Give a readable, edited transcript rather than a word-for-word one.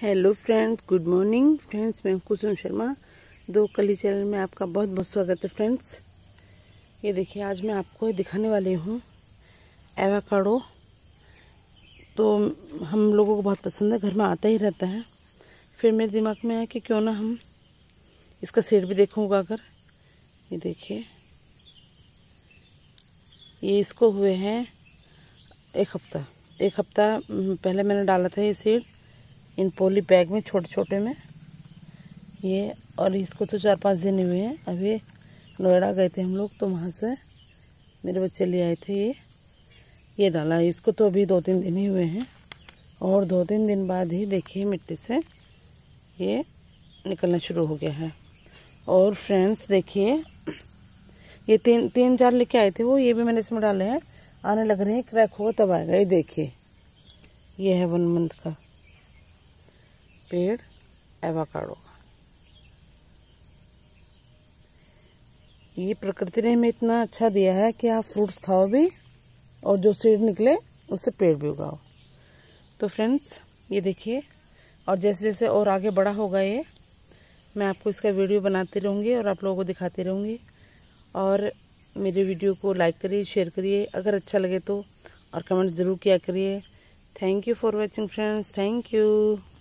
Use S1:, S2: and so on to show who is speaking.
S1: Hello friends, good morning friends. मैं कुसुम शर्मा, दो कली चैनल में आपका बहुत बहुत स्वागत है फ्रेंड्स। ये देखिए, आज मैं आपको दिखाने वाली हूँ एवोकाडो। तो हम लोगों को बहुत पसंद है, घर में आता ही रहता है। फिर मेरे दिमाग में आया कि क्यों ना हम इसका सीड भी देखूँगा। अगर ये देखिए, ये इसको हुए हैं एक हफ्ता पहले मैंने डाला था ये सीड इन पॉली बैग में, छोटे छोटे में ये। और इसको तो 4-5 दिन हुए हैं। अभी नोएडा गए थे हम लोग, तो वहाँ से मेरे बच्चे ले आए थे ये डाला। इसको तो अभी 2-3 दिन ही हुए हैं, और 2-3 दिन बाद ही देखिए मिट्टी से ये निकलना शुरू हो गया है। और फ्रेंड्स देखिए, ये तीन चार लेके आए थे वो, ये भी मैंने इसमें डाले हैं। आने लग रहे हैं, क्रैक होगा तब आएगा। ये देखिए, ये है 1 मंथ का पेड़ एवोकाडो का। ये प्रकृति ने हमें इतना अच्छा दिया है कि आप फ्रूट्स खाओ भी, और जो सीड निकले उससे पेड़ भी उगाओ। तो फ्रेंड्स ये देखिए, और जैसे जैसे और आगे बड़ा होगा ये, मैं आपको इसका वीडियो बनाती रहूँगी और आप लोगों को दिखाती रहूँगी। और मेरे वीडियो को लाइक करिए, शेयर करिए अगर अच्छा लगे तो, और कमेंट ज़रूर किया करिए। Thank you for watching friends, thank you.